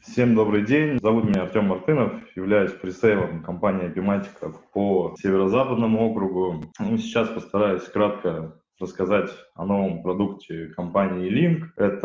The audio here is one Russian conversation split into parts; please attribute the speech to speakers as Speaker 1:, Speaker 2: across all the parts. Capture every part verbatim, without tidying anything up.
Speaker 1: Всем добрый день. Зовут меня Артем Мартынов. Являюсь пресейлом компании Epimatica по Северо-Западному округу. Ну, сейчас постараюсь кратко рассказать о новом продукте компании E-Link.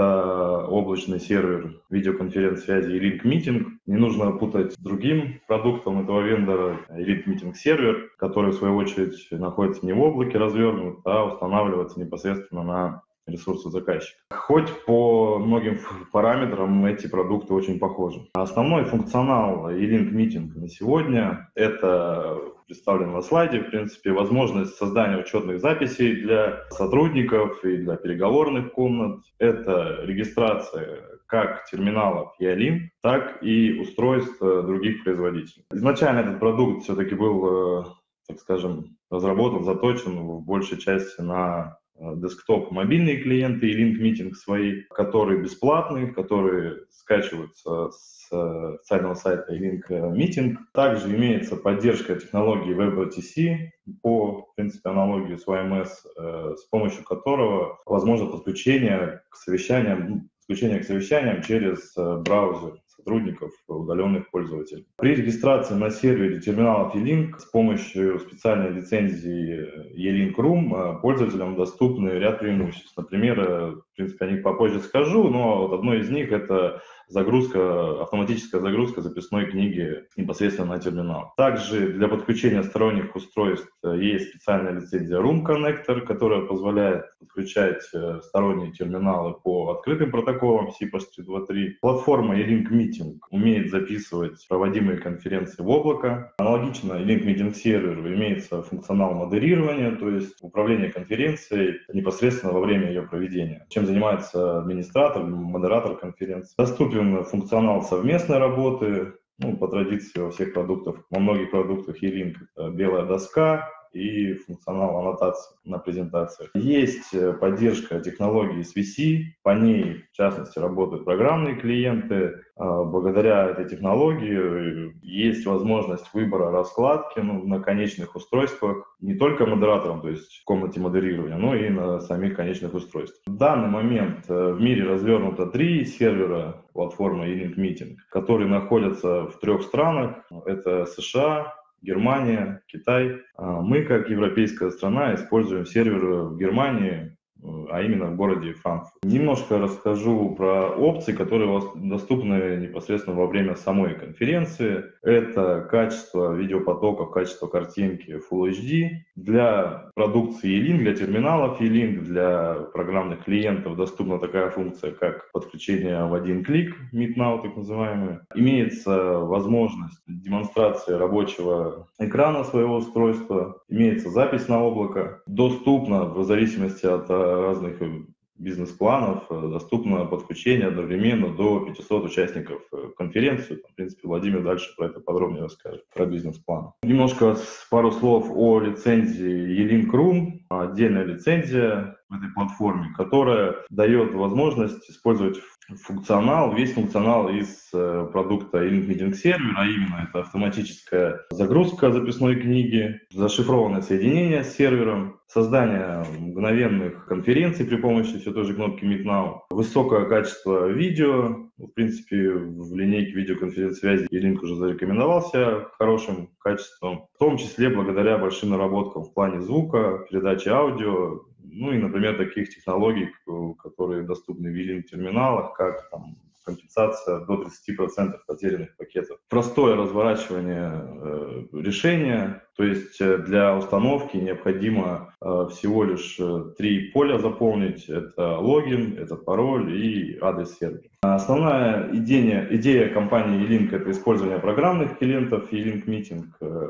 Speaker 1: Это облачный сервер видеоконференц-связи E-Link Meeting. Не нужно путать с другим продуктом этого вендора E-Link Meeting сервер, который в свою очередь находится не в облаке развернут, а устанавливается непосредственно на ресурсы заказчика. Хоть по многим параметрам эти продукты очень похожи. Основной функционал E-Link Meeting на сегодня — это представлен на слайде, в принципе, возможность создания учетных записей для сотрудников и для переговорных комнат. Это регистрация как терминалов E-Link, так и устройств других производителей. Изначально этот продукт все-таки был, так скажем, разработан, заточен в большей части на десктоп, мобильные клиенты E-Link Meeting свои, которые бесплатные, которые скачиваются с официального сайта E-Link Meeting. Также имеется поддержка технологии WebRTC по, в принципе, аналогии с о эм эс, с помощью которого возможно подключение к совещаниям, подключение к совещаниям через браузер сотрудников, удаленных пользователей. При регистрации на сервере терминалов E-Link с помощью специальной лицензии E-Link Room пользователям доступны ряд преимуществ. Например, в принципе, о них попозже скажу, но вот одно из них — это загрузка, автоматическая загрузка записной книги непосредственно на терминал. Также для подключения сторонних устройств есть специальная лицензия Room Connector, которая позволяет подключать сторонние терминалы по открытым протоколам си пи три два три. Платформа E-Link Meeting умеет записывать проводимые конференции в облако. Аналогично E-Link Meeting серверу имеется функционал модерирования, то есть управление конференцией непосредственно во время ее проведения, чем занимается администратор, модератор конференции. Доступен функционал совместной работы, ну, по традиции во всех продуктах, во многих продуктах E-Link это белая доска и функционал аннотации на презентациях. Есть поддержка технологии эс ви си, по ней, в частности, работают программные клиенты. Благодаря этой технологии есть возможность выбора раскладки, ну, на конечных устройствах, не только модератором, то есть в комнате модерирования, но и на самих конечных устройствах. В данный момент в мире развернуто три сервера платформы E-Link Meeting, которые находятся в трех странах. Это США, Германия, Китай. Мы, как европейская страна, используем сервер в Германии, а именно в городе Франкфурт. Немножко расскажу про опции, которые у вас доступны непосредственно во время самой конференции. Это качество видеопотоков, качество картинки Full эйч ди. Для продукции E-Link, для терминалов E-Link, для программных клиентов доступна такая функция, как подключение в один клик, Meet Now так называемый. Имеется возможность демонстрации рабочего экрана своего устройства, имеется запись на облако. Доступно, в зависимости от разных бизнес-планов, доступно подключение одновременно до пятисот участников конференции. В принципе, Владимир дальше про это подробнее расскажет, про бизнес-план. Немножко пару слов о лицензии E-Link Room. Отдельная лицензия в этой платформе, которая дает возможность использовать функционал, весь функционал из э, продукта E-Link Meeting Server, а именно это автоматическая загрузка записной книги, зашифрованное соединение с сервером, создание мгновенных конференций при помощи все той же кнопки Meet Now, высокое качество видео. В принципе, в линейке видеоконференц-связи E-Link уже зарекомендовался хорошим качеством, в том числе благодаря большим наработкам в плане звука, передачи аудио, ну и, например, таких технологий, которые доступны в E-Link терминалах, как там компенсация до тридцати процентов потерянных пакетов. Простое разворачивание э, решения, то есть для установки необходимо э, всего лишь три поля заполнить. Это логин, это пароль и адрес сервера. Основная идея, идея компании E-Link — это использование программных клиентов E-Link Meeting.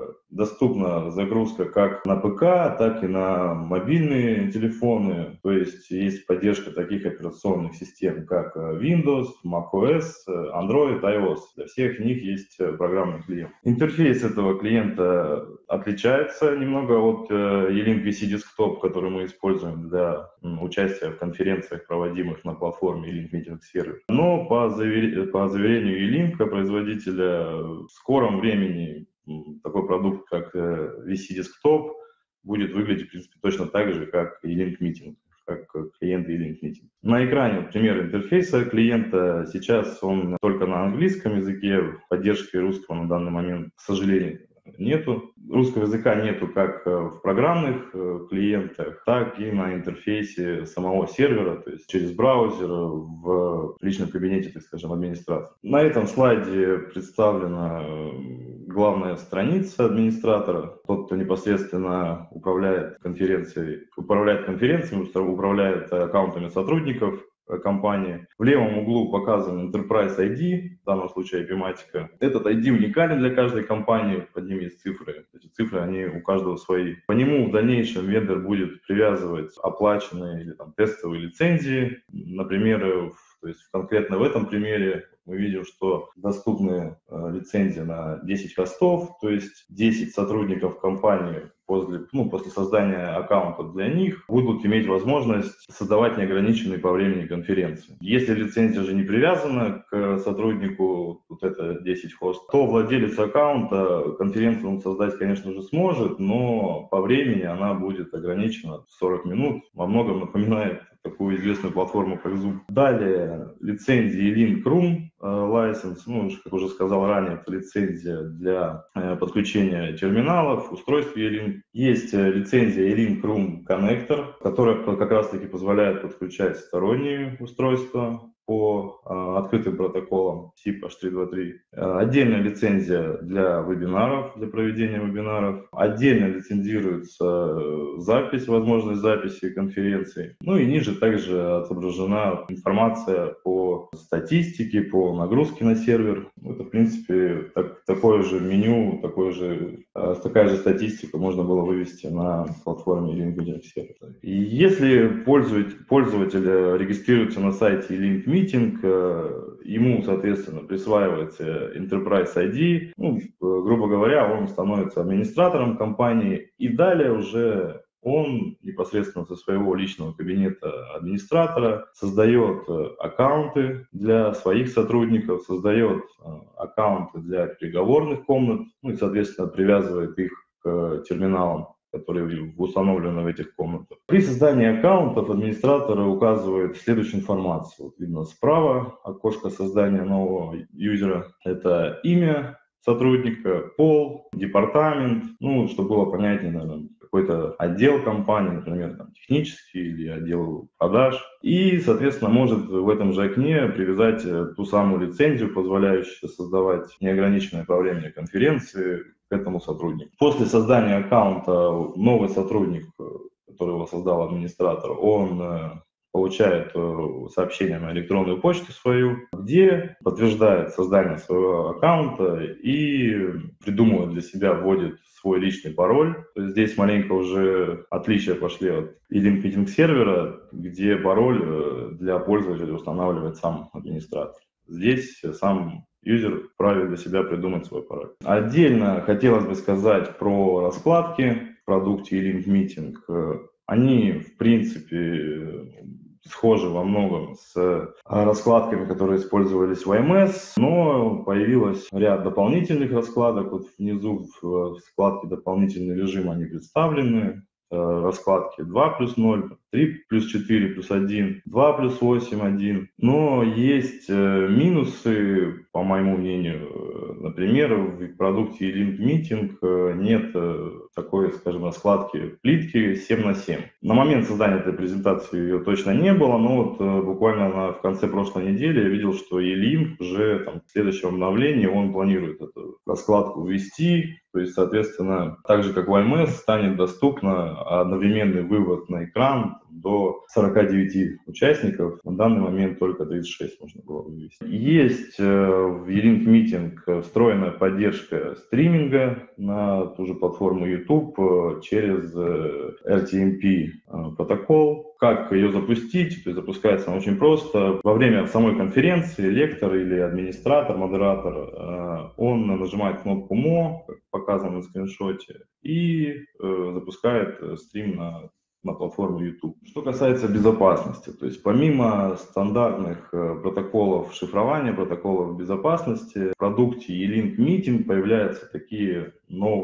Speaker 1: Доступна загрузка как на ПК, так и на мобильные телефоны. То есть есть поддержка таких операционных систем, как Windows, macOS, Android, iOS. Для всех них есть программный клиент. Интерфейс этого клиента отличается немного от E-Link ви си Desktop, который мы используем для участия в конференциях, проводимых на платформе E-Link Meeting Server. Но по, завер... по заверению E-Link, производителя, в скором времени такой продукт, как ви си Desktop, будет выглядеть, в принципе, точно так же, как E-Link Meeting, как клиент E-Link Meeting. На экране пример интерфейса клиента. Сейчас он только на английском языке, поддержки русского на данный момент, к сожалению, нету. Русского языка нету как в программных клиентах, так и на интерфейсе самого сервера, то есть через браузер в личном кабинете, так скажем, администратора. На этом слайде представлена главная страница администратора, тот, кто непосредственно управляет конференцией, управляет конференциями, управляет аккаунтами сотрудников компании. В левом углу показан Enterprise ай ди, в данном случае Epimatica. Этот ай ди уникален для каждой компании, под ним есть цифры. Эти цифры, они у каждого свои. По нему в дальнейшем вендор будет привязывать оплаченные или там, тестовые лицензии. Например, то есть конкретно в этом примере мы видим, что доступны э, лицензии на десять хостов, то есть десять сотрудников компании после, ну, после создания аккаунта для них будут иметь возможность создавать неограниченные по времени конференции. Если лицензия же не привязана к сотруднику, вот это десять хост, то владелец аккаунта конференцию он создать, конечно же, сможет, но по времени она будет ограничена в сорок минут. Во многом напоминает такую известную платформу, как Zoom. Далее лицензия E-Link Room License, ну, как уже сказал ранее, это лицензия для э, подключения терминалов, устройств E-Link. Есть э, лицензия E-Link Room Connector, которая как раз-таки позволяет подключать сторонние устройства по э, открытым протоколам типа эйч триста двадцать три. Э, отдельная лицензия для вебинаров, для проведения вебинаров. Отдельно лицензируется э, запись, возможность записи конференций. Ну и ниже также отображена информация по статистике, по нагрузке на сервер. Это, в принципе, так, такое же меню, такое же, э, такая же статистика можно было вывести на платформе E-Link Meeting Server. И если пользователь, пользователь регистрируется на сайте E-Link Meeting, ему, соответственно, присваивается Enterprise ай ди, ну, грубо говоря, он становится администратором компании, и далее уже он непосредственно со своего личного кабинета администратора создает аккаунты для своих сотрудников, создает аккаунты для переговорных комнат, ну и, соответственно, привязывает их к терминалам, которые установлены в этих комнатах. При создании аккаунтов администратор указывает следующую информацию. Вот видно справа окошко создания нового юзера. Это имя сотрудника, пол, департамент, ну, чтобы было понятнее, наверное, какой-то отдел компании, например, там, технический или отдел продаж. И, соответственно, может в этом же окне привязать ту самую лицензию, позволяющую создавать неограниченное по времени конференции к этому сотруднику. После создания аккаунта новый сотрудник, который его создал администратор, он получает сообщение на электронную почту свою, где подтверждает создание своего аккаунта и придумывает для себя, вводит свой личный пароль. То есть здесь маленько уже отличия пошли от E-Link Meeting сервера, где пароль для пользователя устанавливает сам администратор. Здесь сам юзер вправе для себя придумать свой пароль. Отдельно хотелось бы сказать про раскладки в продукте E-Link Meeting. Они, в принципе, схожи во многом с раскладками, которые использовались в эм эс, но появилось ряд дополнительных раскладок. Вот внизу в вкладке «Дополнительный режим» они представлены. Раскладки два плюс ноль, три плюс четыре плюс один, два плюс восемь, один. Но есть минусы, по моему мнению. Например, в продукте E-Link Meeting нет такой, скажем, раскладки плитки семь на семь. На момент создания этой презентации ее точно не было, но вот буквально на, в конце прошлой недели я видел, что E-Link уже там, в следующем обновлении он планирует эту раскладку ввести. То есть, соответственно, так же как в эм эс станет доступно одновременный вывод на экран до сорока девяти участников. На данный момент только тридцать шесть можно было вывести. Есть в E-Link Meeting встроенная поддержка стриминга на ту же платформу YouTube через эр ти эм пи протокол. Как ее запустить? То есть запускается она очень просто. Во время самой конференции лектор или администратор, модератор, он нажимает кнопку «Мо», как показано на скриншоте, и запускает стрим на на платформе YouTube. Что касается безопасности, то есть помимо стандартных протоколов шифрования, протоколов безопасности, в продукте E-Link Meeting появляются такие новые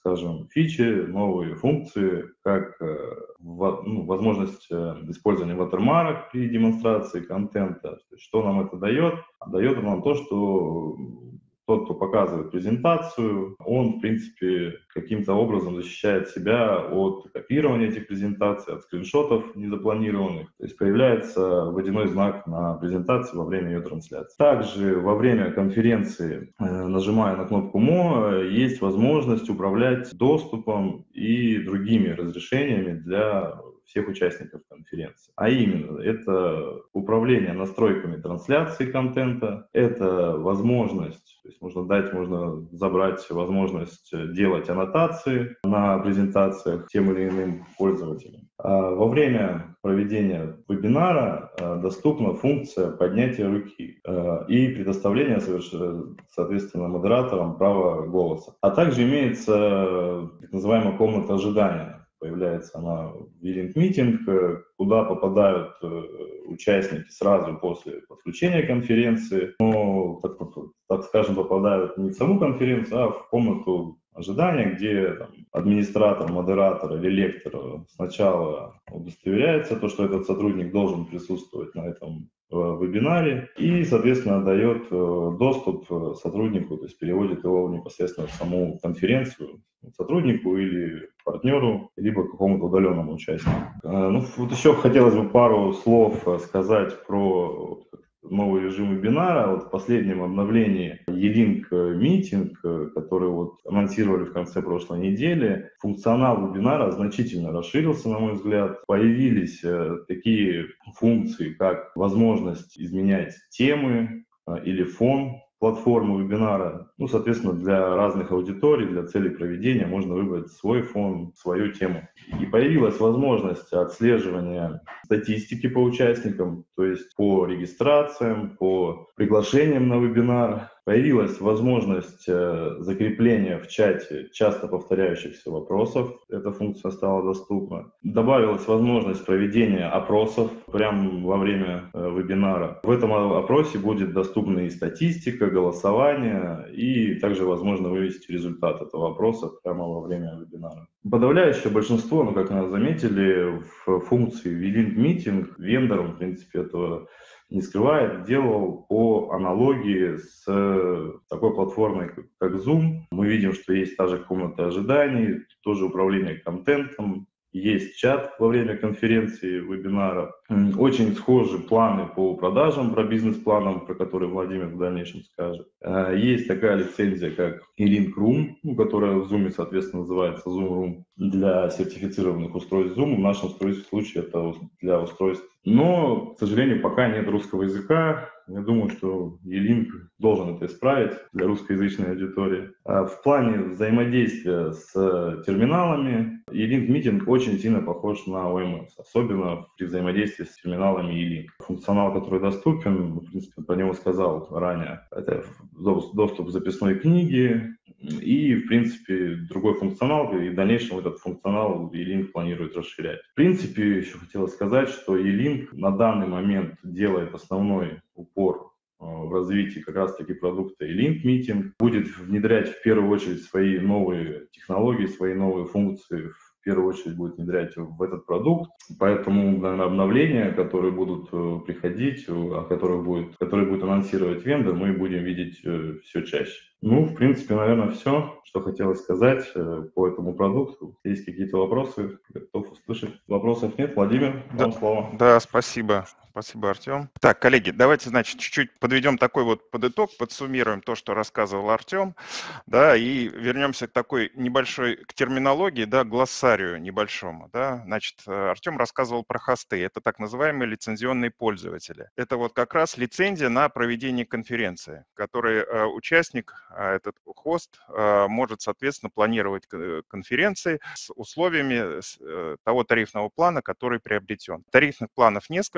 Speaker 1: скажем, фичи, новые функции, как э, во- ну, возможность э, использования ватермарок при демонстрации контента. То есть, что нам это дает? Дает нам то, что тот, кто показывает презентацию, он, в принципе, каким-то образом защищает себя от копирования этих презентаций, от скриншотов незапланированных. То есть появляется водяной знак на презентации во время ее трансляции. Также во время конференции, э, нажимая на кнопку мо, э, есть возможность управлять доступом и другими разрешениями для всех участников конференции. А именно, это управление настройками трансляции контента, это возможность, то есть можно дать, можно забрать возможность делать аннотации на презентациях тем или иным пользователям. А во время проведения вебинара а, доступна функция поднятия руки а, и предоставления, соверш- соответственно, модераторам права голоса. А также имеется так называемая комната ожидания. Появляется она в E-Link Meeting, куда попадают э, участники сразу после подключения конференции, но, так, так скажем, попадают не в саму конференцию, а в комнату ожидания, где там, администратор, модератор или лектор сначала удостоверяется, то, что этот сотрудник должен присутствовать на этом э, вебинаре и, соответственно, дает э, доступ сотруднику, то есть переводит его непосредственно в саму конференцию, сотруднику или партнеру, либо какому-то удаленному участнику. Ну, вот еще хотелось бы пару слов сказать про новый режим вебинара. Вот в последнем обновлении E-Link Meeting, который вот анонсировали в конце прошлой недели, функционал вебинара значительно расширился, на мой взгляд. Появились такие функции, как возможность изменять темы или фон платформу вебинара. Ну, соответственно, для разных аудиторий, для целей проведения можно выбрать свой фон, свою тему. И появилась возможность отслеживания статистики по участникам, то есть по регистрациям, по приглашениям на вебинар. Появилась возможность э, закрепления в чате часто повторяющихся вопросов. Эта функция стала доступна. Добавилась возможность проведения опросов прямо во время э, вебинара. В этом опросе будет доступна и статистика, голосование, и также возможно вывести результат этого опроса прямо во время вебинара. Подавляющее большинство, ну как мы заметили, в функции E-Link Meeting вендор, в принципе, этого не скрывает, делал по аналогии с такой платформой, как Zoom. Мы видим, что есть та же комната ожиданий, тоже управление контентом, есть чат во время конференции, вебинара. Очень схожи планы по продажам, про бизнес-планам, про которые Владимир в дальнейшем скажет. Есть такая лицензия, как E-Link Room, ну, которая в Zoom, соответственно, называется Zoom Room, для сертифицированных устройств Zoom. В нашем случае это для устройств. Но, к сожалению, пока нет русского языка. Я думаю, что E-Link должен это исправить для русскоязычной аудитории. В плане взаимодействия с терминалами E-Link Meeting очень сильно похож на о эм эс, особенно при взаимодействии с терминалами E-Link. Функционал, который доступен, в принципе, про него сказал ранее, это доступ к записной книге и, в принципе, другой функционал, и в дальнейшем этот функционал E-Link планирует расширять. В принципе, еще хотелось сказать, что E-Link на данный момент делает основной упор в развитии как раз-таки продукта E-Link Meeting, будет внедрять в первую очередь свои новые технологии, свои новые функции, в первую очередь будет внедрять в этот продукт. Поэтому, наверное, обновления, которые будут приходить, о которых будет, которые будет анонсировать вендор, мы будем видеть все чаще. Ну, в принципе, наверное, все, что хотелось сказать по этому продукту. Есть какие-то вопросы? Готов услышать. Вопросов нет? Владимир,
Speaker 2: Да,
Speaker 1: вам слово.
Speaker 2: да, спасибо. Спасибо, Артем. Так, коллеги, давайте, значит, чуть-чуть подведем такой вот под итог, подсуммируем то, что рассказывал Артем, да, и вернемся к такой небольшой, к терминологии, да, глоссарию небольшому, да. Значит, Артем рассказывал про хосты, это так называемые лицензионные пользователи. Это вот как раз лицензия на проведение конференции, в которой э, участник, э, этот хост, э, может, соответственно, планировать конференции с условиями с, э, того тарифного плана, который приобретен. Тарифных планов несколько,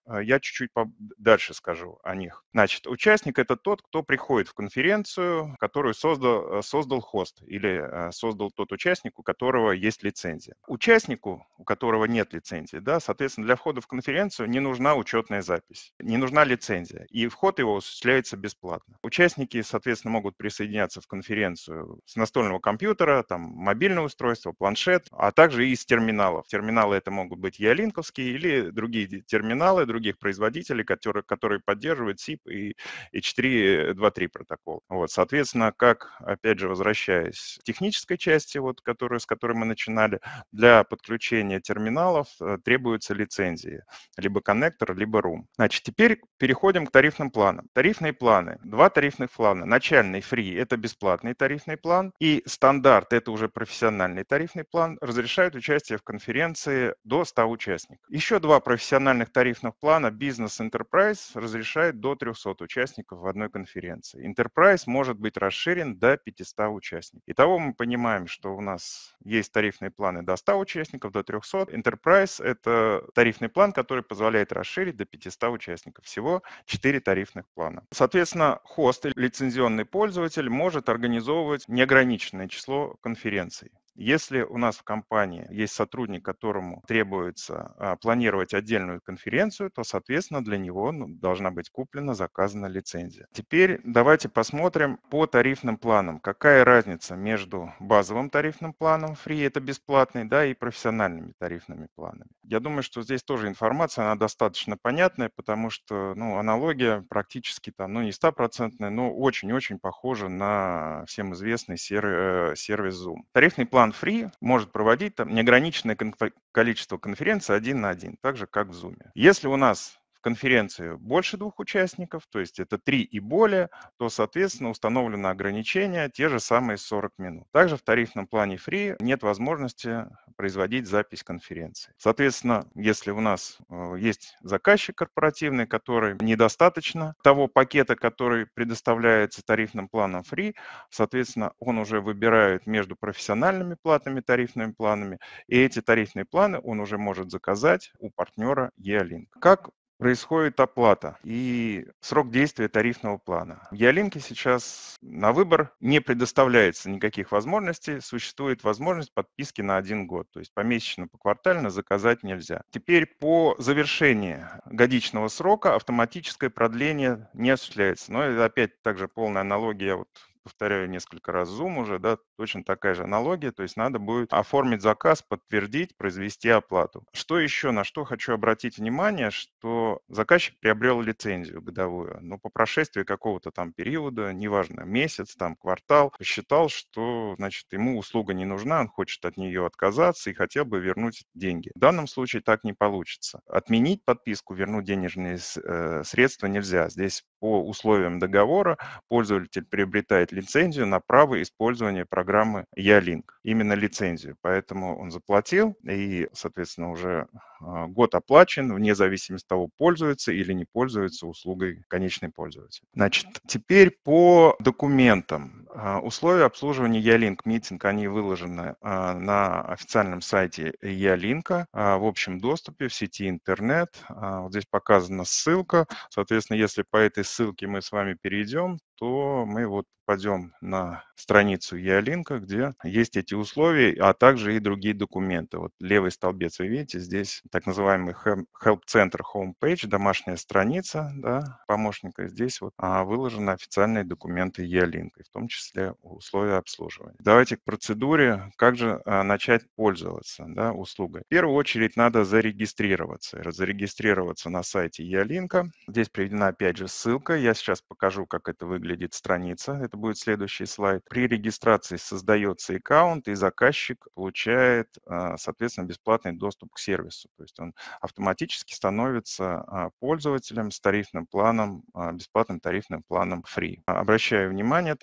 Speaker 2: я чуть-чуть дальше скажу о них. Значит, участник – это тот, кто приходит в конференцию, которую создал, создал хост или создал тот участник, у которого есть лицензия. Участнику, у которого нет лицензии, да, соответственно, для входа в конференцию не нужна учетная запись, не нужна лицензия, и вход его осуществляется бесплатно. Участники, соответственно, могут присоединяться в конференцию с настольного компьютера, там, мобильное устройство, планшет, а также и из терминалов. Терминалы это могут быть ялинковские или другие терминалы других производителей, которые, которые поддерживают сип и эйч четыре два три протокол. Вот, соответственно, как, опять же, возвращаясь к технической части, вот, которую, с которой мы начинали, для подключения терминалов требуются лицензии, либо коннектор, либо рум. Значит, теперь переходим к тарифным планам. Тарифные планы. Два тарифных плана. Начальный free – это бесплатный тарифный план, и стандарт – это уже профессиональный тарифный план, разрешают участие в конференции до ста участников. Еще два профессиональных тарифных плана Business Enterprise разрешает до трёхсот участников в одной конференции. Enterprise может быть расширен до пятисот участников. Итого мы понимаем, что у нас есть тарифные планы до ста участников, до трёхсот. Enterprise – это тарифный план, который позволяет расширить до пятисот участников. Всего четыре тарифных плана. Соответственно, хост, лицензионный пользователь, может организовывать неограниченное число конференций. Если у нас в компании есть сотрудник, которому требуется а, планировать отдельную конференцию, то, соответственно, для него ну, должна быть куплена, заказана лицензия. Теперь давайте посмотрим по тарифным планам. Какая разница между базовым тарифным планом Free, это бесплатный, да, и профессиональными тарифными планами. Я думаю, что здесь тоже информация, она достаточно понятная, потому что ну, аналогия практически там, ну не стопроцентная, но очень-очень похожа на всем известный сервис Zoom. Тарифный план Free может проводить там неограниченное количество конференций один на один, так же как в Zoom. Если у нас в конференции больше двух участников, то есть это три и более, то, соответственно, установлено ограничение те же самые сорок минут. Также в тарифном плане Free нет возможности производить запись конференции. Соответственно, если у нас есть заказчик корпоративный, который недостаточно того пакета, который предоставляется тарифным планом Free, соответственно, он уже выбирает между профессиональными платными тарифными планами, и эти тарифные планы он уже может заказать у партнера E-Link. Как происходит оплата и срок действия тарифного плана? В E-Link сейчас на выбор не предоставляется никаких возможностей, существует возможность подписки на один год, то есть помесячно, поквартально заказать нельзя. Теперь по завершении годичного срока автоматическое продление не осуществляется, но это опять также полная аналогия, вот повторяю несколько раз Zoom уже, да, точно такая же аналогия, то есть надо будет оформить заказ, подтвердить, произвести оплату. Что еще, на что хочу обратить внимание, что заказчик приобрел лицензию годовую, но по прошествии какого-то там периода, неважно, месяц, там, квартал, посчитал, что, значит, ему услуга не нужна, он хочет от нее отказаться и хотел бы вернуть деньги. В данном случае так не получится. Отменить подписку, вернуть денежные средства нельзя. Здесь по условиям договора пользователь приобретает лицензию на право использования программы E-Link. Именно лицензию. Поэтому он заплатил и, соответственно, уже год оплачен, вне зависимости от того, пользуется или не пользуется услугой конечный пользователь. Значит, теперь по документам. Условия обслуживания E-Link Meeting, они выложены на официальном сайте E-Link в общем доступе в сети интернет. Вот здесь показана ссылка. Соответственно, если по этой ссылке мы с вами перейдем, то мы вот попадем на страницу E-Link, где есть эти условия, а также и другие документы. Вот левый столбец, вы видите, здесь так называемый Help Center Homepage, домашняя страница, да, помощника. Здесь вот а, выложены официальные документы E-Link, в том числе условия обслуживания. Давайте к процедуре, как же а, начать пользоваться, да, услугой. В первую очередь надо зарегистрироваться. Зарегистрироваться на сайте E-Link. Здесь приведена опять же ссылка. Я сейчас покажу, как это выглядит страница. Это будет следующий слайд. При регистрации создается аккаунт, и заказчик получает, соответственно, бесплатный доступ к сервису. То есть он автоматически становится пользователем с тарифным планом, бесплатным тарифным планом Free. Обращаю внимание также, что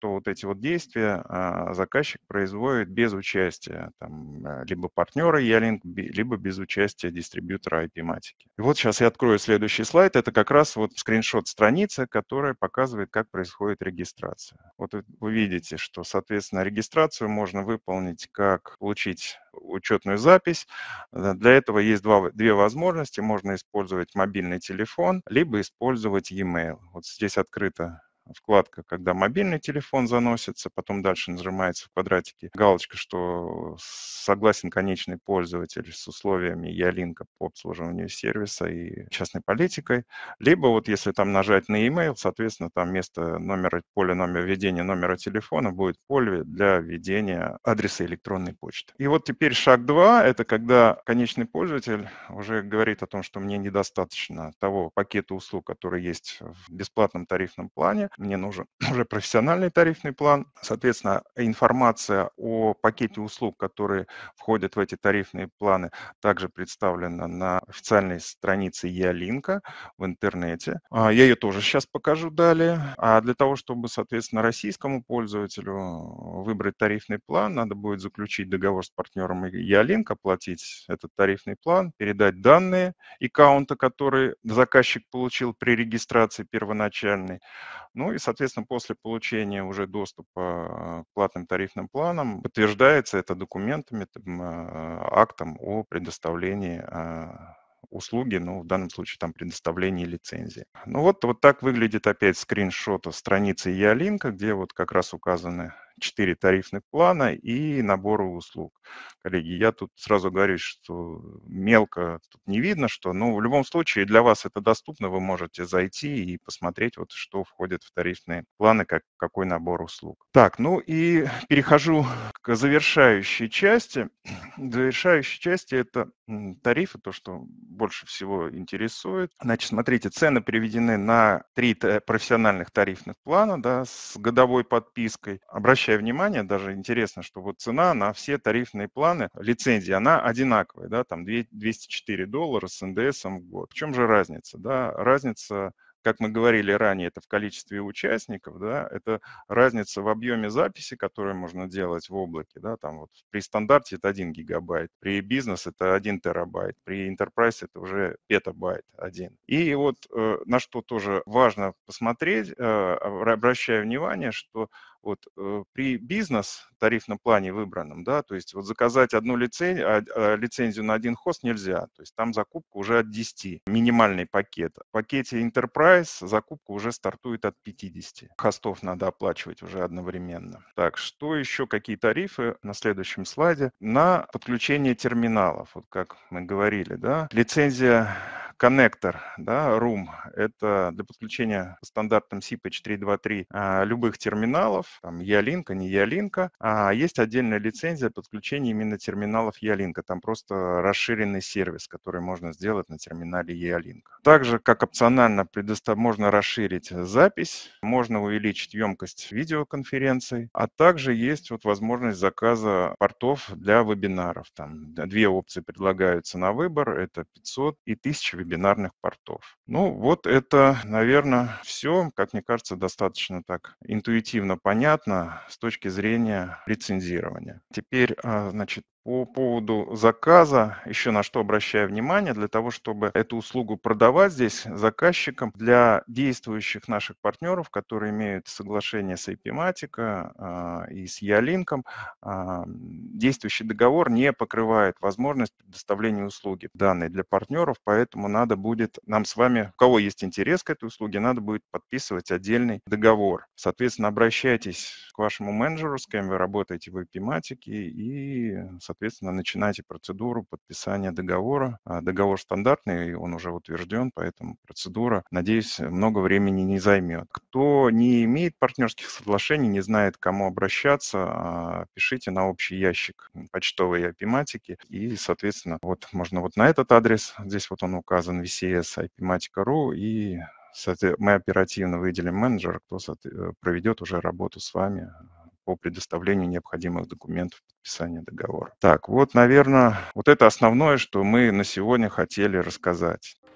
Speaker 2: что вот эти вот действия а, заказчик производит без участия там, а, либо партнера E-Link, би- либо без участия дистрибьютора ай пи-матики. И вот сейчас я открою следующий слайд. Это как раз вот скриншот страницы, которая показывает, как происходит регистрация. Вот вы вы видите, что, соответственно, регистрацию можно выполнить, как получить учетную запись. Э, Для этого есть два, две возможности. Можно использовать мобильный телефон, либо использовать e-mail. Вот здесь открыта вкладка, когда мобильный телефон заносится, потом дальше нажимается в квадратике галочка, что согласен конечный пользователь с условиями E-Link по обслуживанию сервиса и частной политикой. Либо вот если там нажать на e-mail, соответственно, там вместо номера, поля номера введения номера телефона будет поле для введения адреса электронной почты. И вот теперь шаг два, это когда конечный пользователь уже говорит о том, что мне недостаточно того пакета услуг, который есть в бесплатном тарифном плане, мне нужен уже профессиональный тарифный план. Соответственно, информация о пакете услуг, которые входят в эти тарифные планы, также представлена на официальной странице E-Link в интернете. А, Я ее тоже сейчас покажу далее. А для того, чтобы, соответственно, российскому пользователю выбрать тарифный план, надо будет заключить договор с партнером E-Link, оплатить этот тарифный план, передать данные аккаунта, который заказчик получил при регистрации первоначальной. Ну и, соответственно, после получения уже доступа к платным тарифным планам подтверждается это документами, там, а, актом о предоставлении а, услуги, ну, в данном случае там предоставлении лицензии. Ну вот, вот так выглядит опять скриншот страницы E-Link, где вот как раз указаны четыре тарифных плана и наборы услуг. Коллеги, я тут сразу говорю, что мелко тут не видно, что, но в любом случае для вас это доступно, вы можете зайти и посмотреть, вот что входит в тарифные планы, как, какой набор услуг. Так, ну и перехожу к завершающей части. Завершающей части это м, тарифы, то, что больше всего интересует. Значит, смотрите, цены приведены на три та- профессиональных тарифных плана, да, с годовой подпиской. Обращаю внимание, даже интересно, что вот цена на все тарифные планы, лицензии, она одинаковая, да, там две- двести четыре доллара с эн дэ эсом в год. В чем же разница, да? Разница, как мы говорили ранее, это в количестве участников, да, это разница в объеме записи, которую можно делать в облаке, да, там вот при стандарте это один гигабайт, при бизнес это один терабайт, при enterprise это уже петабайт один. И вот э, на что тоже важно посмотреть, э, обра- обращаю внимание, что вот э, при бизнес тарифном плане выбранном, да, то есть вот заказать одну лицензию, а, а, лицензию на один хост нельзя, то есть там закупка уже от десяти, минимальный пакет. В пакете Enterprise закупка уже стартует от пятидесяти. Хостов надо оплачивать уже одновременно. Так, что еще, какие тарифы на следующем слайде? На подключение терминалов, вот как мы говорили, да, лицензия коннектор, да, рум, это для подключения по стандартам си пи эйч триста двадцать три а, любых терминалов, там E-Link, не E-Link, а есть отдельная лицензия подключения именно терминалов E-Link, там просто расширенный сервис, который можно сделать на терминале E-Link. Также, как опционально, предостав... можно расширить запись, можно увеличить емкость видеоконференций, а также есть вот возможность заказа портов для вебинаров. Там две опции предлагаются на выбор, это пятьсот и тысяча вебинарных портов. Ну вот это, наверное, все, как мне кажется, достаточно так интуитивно понятно с точки зрения лицензирования. Теперь, а, значит, по поводу заказа, еще на что обращаю внимание, для того, чтобы эту услугу продавать здесь заказчикам, для действующих наших партнеров, которые имеют соглашение с ай пи-матика а, и с E-Link, а, действующий договор не покрывает возможность предоставления услуги данной для партнеров, поэтому надо будет нам с вами, у кого есть интерес к этой услуге, надо будет подписывать отдельный договор. Соответственно, обращайтесь к вашему менеджеру, с кем вы работаете в ай пи-матике, и, соответственно, начинайте процедуру подписания договора. А Договор стандартный, он уже утвержден, поэтому процедура, надеюсь, много времени не займет. Кто не имеет партнерских соглашений, не знает, к кому обращаться, а, пишите на общий ящик почтовой ай пи-матики, и, соответственно, вот можно вот на этот адрес, здесь вот он указан, ви си эс ай пи-матика точка ру, и соответ- мы оперативно выделим менеджера, кто соответ- э, проведет уже работу с вами по предоставлению необходимых документов подписания договора. Так, вот, наверное, вот это основное, что мы на сегодня хотели рассказать.